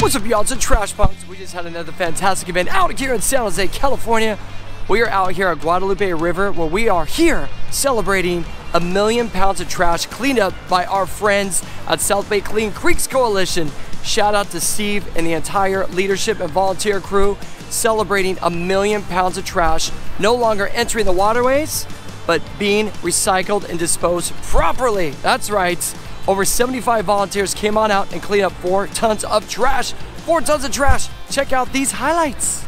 What's up, y'all? It's the Trash Punks. We just had another fantastic event out here in San Jose, California. We are out here at Guadalupe River where we are here celebrating 1 million pounds of trash cleaned up by our friends at South Bay Clean Creeks Coalition. Shout out to Steve and the entire leadership and volunteer crew celebrating 1 million pounds of trash no longer entering the waterways, but being recycled and disposed properly. That's right. Over 75 volunteers came on out and cleaned up 4 tons of trash. 4 tons of trash. Check out these highlights.